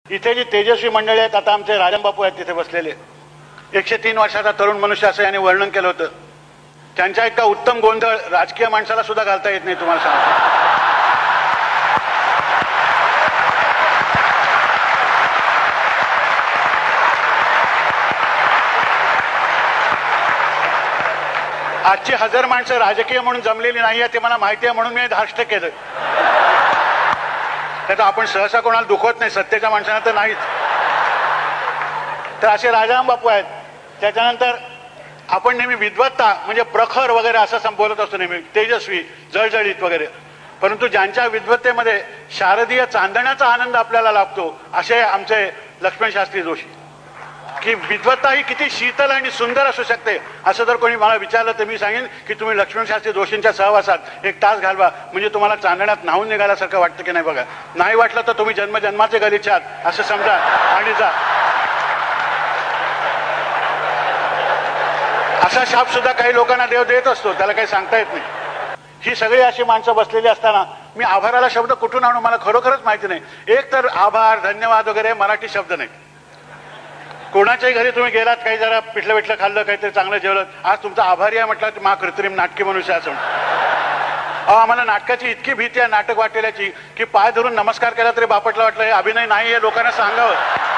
इथे जी तेजस्वी मंडळी आहेत, आता आमचे राजनबापू आहेत तिथे बसलेले, 103 वर्षाचा तरुण मनुष्य असं याने वर्णन केलं होतं. त्यांच्या इतका उत्तम गोंधळ राजकीय माणसाला सुद्धा घालता येत नाही, तुम्हाला सांगतो. आजची 1000 माणसं राजकीय म्हणून जमलेली नाही आहे, ते मला माहिती आहे, म्हणून मी धाष्ट केलं. त्याचा आपण सहसा कोणाला दुखवत नाही, सत्तेच्या माणसांना तर नाहीच. तर असे राजाराम बापू आहेत. त्याच्यानंतर आपण नेहमी विद्वत्ता म्हणजे प्रखर वगैरे असं बोलत असतो, नेहमी तेजस्वी, जळजळीत वगैरे. परंतु ज्यांच्या विद्वत्तेमध्ये शारदीय चांदण्याचा आनंद आपल्याला लाभतो, असे आमचे लक्ष्मण शास्त्री जोशी. की विद्वत्ता ही किती शीतल आणि सुंदर असू शकते, असं जर कोणी मला विचारलं तर मी सांगेन की तुम्ही लक्ष्मण शास्त्री जोशींच्या सहवासात 1 तास घालवा, म्हणजे तुम्हाला चांदण्यात न्हावून निघाल्यासारखं वाटतं की नाही बघा. नाही वाटलं तर तुम्ही जन्मजन्माचे गलिच्छ आहात असं समजा आणि जा. असा शाप सुद्धा काही लोकांना देव देत असतो, त्याला काही सांगता येत नाही. ही सगळी अशी माणसं बसलेली असताना मी आभाराला शब्द कुठून आणू मला खरोखरच माहिती नाही. एक तर आभार, धन्यवाद वगैरे मराठी शब्द नाही. कोणाच्याही घरी तुम्ही गेलात, काही जरा पिठलं बिठलं खाल्लं, काहीतरी चांगलं जेवलं, आज तुमचा आभारी आहे म्हटलं तर मा कृत्रिम नाटकी मनुष्य असं म्हणतो. आम्हाला नाटकाची इतकी भीती आहे नाटक वाटलेल्याची की पाय धरून नमस्कार केला तरी बापटला वाटलं हे अभिनय नाही, हे लोकांना सांगावं.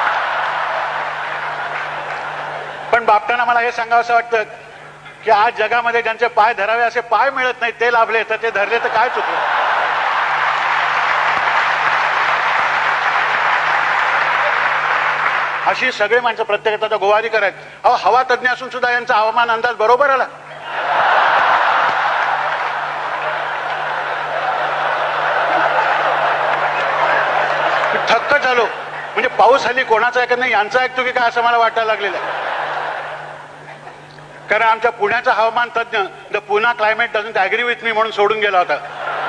पण बापटांना मला हे सांगावं असं वाटतं की आज जगामध्ये ज्यांचे पाय धरावे असे पाय मिळत नाही ते लाभले, तर ते धरले तर काय चुकलं. अशी सगळे माणसं प्रत्येकाचा गोवारीकर आहेत. हवा तज्ञ असून सुद्धा यांचा हवामान अंदाज बरोबर आला. थक्क झालो. म्हणजे पाऊस हल्ली कोणाचा ऐकत नाही, यांचा ऐकतो की काय असं मला वाटायला लागलेलं आहे. कारण आमच्या पुण्याचा हवामान तज्ञ the Poona climate doesn't agree with me म्हणून सोडून गेला होता.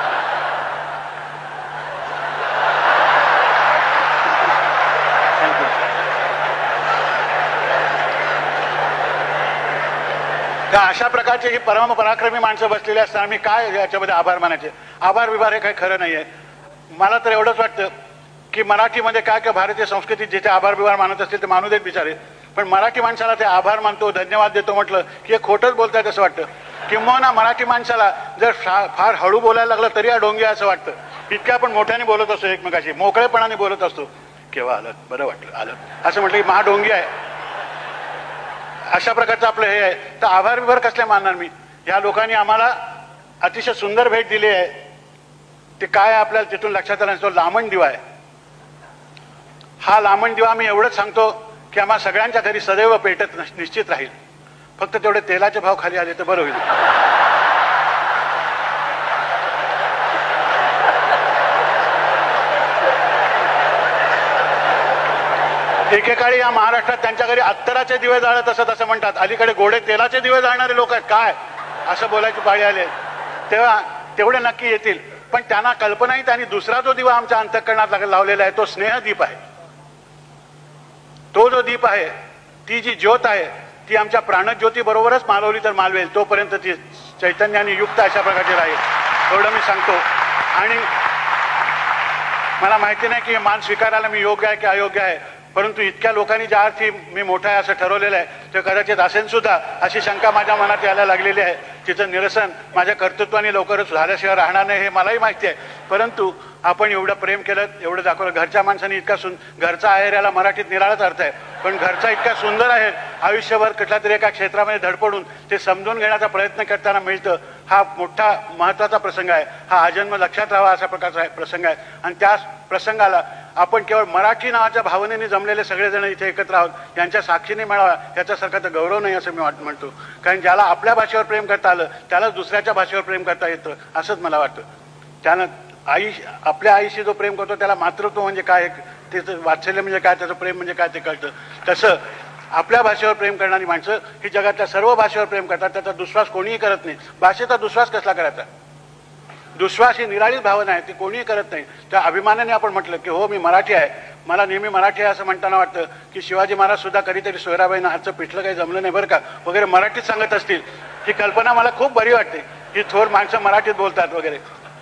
अशा प्रकारची ही पराक्रमी माणसं बसलेली असताना मी काय याच्यामध्ये आभार मानायचे. आभार विभार हे काही खरं नाही आहे. मला तर एवढंच वाटतं की मराठीमध्ये काय किंवा भारतीय संस्कृतीत जिथे आभार विभार मानत असतील ते मानू देत बिचारे, पण मराठी माणसाला ते आभार मानतो, धन्यवाद देतो म्हटलं की हे खोटंच बोलतायत असं वाटतं. किंवा मराठी माणसाला जर फार हळू बोलायला लागलं तरी डोंगी असं वाटतं. इतक्या आपण मोठ्याने बोलत असतो, एकमेकाशी मोकळेपणाने बोलत असतो. केव्हा आलं, बरं वाटलं, आलं असं म्हटलं की महाडोंगी आहे. अशा प्रकारचं आपलं हे आहे. तर आभार विभार कसले मानणार मी. या लोकांनी आम्हाला अतिशय सुंदर भेट दिली आहे. ते काय आपल्याला तिथून लक्षात आलं, तो लामण दिवा आहे. हा लामण दिवा मी एवढंच सांगतो की आम्हा सगळ्यांच्या घरी सदैव पेटत निश्चित राहील. फक्त तेवढे तेलाचे भाव खाली आले तर बरं होईल. एकेकाळी या महाराष्ट्रात त्यांच्या घरी अत्तराचे दिवे जाळत असत असं म्हणतात. अलीकडे गोडे तेलाचे दिवे जाळणारे लोक आहेत काय असं बोलायची पाळी आली. तेव्हा तेवढे नक्की येतील, पण त्यांना कल्पना नाही. त्यांनी दुसरा जो दिवा आमच्या अंतःकरणात लावलेला आहे तो स्नेहदीप आहे. तो जो दीप आहे, ती जी ज्योत आहे ती आमच्या प्राणज्योती बरोबरच मालवली तर मालवेल, तोपर्यंत ती चैतन्याने युक्त अशा प्रकारची राहील एवढं मी सांगतो. आणि मला माहिती नाही की मान स्वीकारायला मी योग्य आहे की अयोग्य आहे, परंतु इतक्या लोकांनी ज्या अर्थी मी मोठा आहे असं ठरवलेलं आहे ते कदाचित असेल सुद्धा अशी शंका माझ्या मनात यायला लागलेली आहे. तिचं निरसन माझ्या कर्तृत्वाने लवकरच झाल्याशिवाय राहणार नाही हे मलाही माहिती आहे. परंतु आपण एवढं प्रेम केलं, एवढं दाखवलं. घरच्या माणसाने इतका घरचा आहेर याला मराठीत निराळाच अर्थ आहे, पण घरचा इतका सुंदर आहे. आयुष्यभर कुठल्या तरी एका क्षेत्रामध्ये धडपडून ते समजून घेण्याचा प्रयत्न करताना मिळतं. हा मोठा महत्त्वाचा प्रसंग आहे. हा आजन्म लक्षात राहावा अशा प्रकारचा प्रसंग आहे. आणि त्या प्रसंगाला आपण केवळ मराठी नावाच्या भावनेने जमलेले सगळेजण इथे एकत्र आहोत, यांच्या साक्षीने मिळावा याच्यासारखा तर गौरव नाही असं मी म्हणतो. कारण ज्याला आपल्या भाषेवर प्रेम करता आलं त्यालाच दुसऱ्याच्या भाषेवर प्रेम करता येतं असंच मला वाटतं. त्यानं आपल्या आईशी जो प्रेम करतो त्याला मातृत्व म्हणजे काय, त्याचं वात्सल्य म्हणजे काय, त्याचं प्रेम म्हणजे काय ते कळतं. तसं आपल्या भाषेवर प्रेम करणारी माणसं ही जगातल्या सर्व भाषेवर प्रेम करतात. त्याचा दुश्वास कोणीही करत नाही. भाषेचा दुश्वास कसला करायचा. दुश्वास ही निराळीच भावना आहे, ती कोणीही करत नाही. त्या अभिमानाने आपण म्हटलं की हो मी मराठी आहे, मला नेहमी मराठी आहे असं म्हणताना वाटतं की शिवाजी महाराज सुद्धा कधीतरी सोयराबाईंना हातचं पिठलं काही जमलं नाही बरं का वगैरे मराठीत सांगत असतील. ही कल्पना मला खूप बरी वाटते. ही थोर माणसं मराठीत बोलतात वगैरे.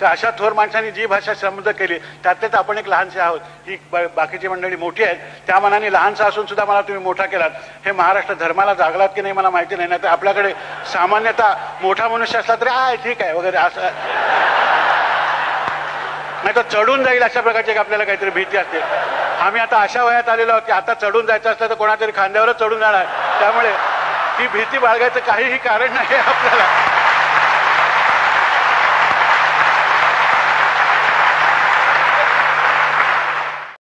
तर अशा थोर माणसांनी जी भाषा समृद्ध केली त्यातलेच आपण एक लहानसे आहोत. ही बाकीची मंडळी मोठी आहेत, त्या मनाने लहानसा असून सुद्धा मला तुम्ही मोठा केलात. हे महाराष्ट्र धर्माला जागलात की नाही मला माहिती नाही. तर आपल्याकडे सामान्यतः मोठा मनुष्य असला तरी ठीक आहे वगैरे असं, नाही तर चढून जाईल अशा प्रकारची आपल्याला काहीतरी भीती असते. आम्ही आता अशा वयात आलेलो आहोत की आता चढून जायचं असलं तर कोणातरी खांद्यावरच चढून जाणार. त्यामुळे ती भीती बाळगायचं काहीही कारण नाही आपल्याला.